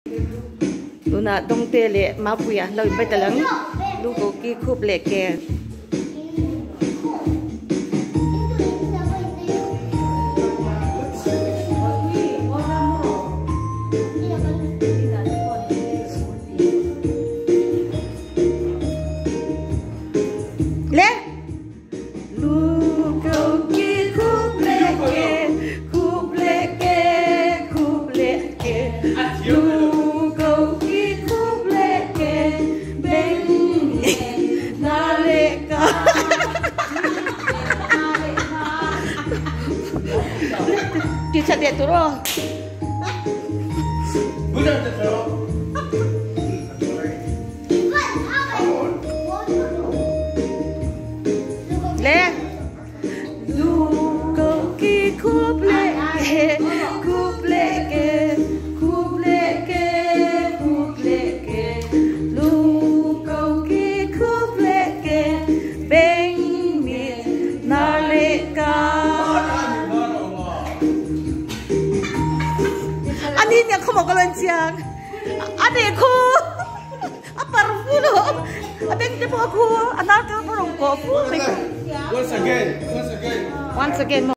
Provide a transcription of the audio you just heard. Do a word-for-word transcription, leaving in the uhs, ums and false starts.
Luna dong tele mapuya lo ibai talang lu ko ki khub le ke le lu ko ki khub le ke khub le ke khub le ke lu Kita dia turun. Bukan terus. Le. Lu ko ki couple ke couple ke couple ke couple ke lu ko ki couple ke beng mi nalika. Ini yang kamu kalau siang, adekku, apa rupulo, adek dia aku, anak aku orang kopu. Once again, once again. Once again.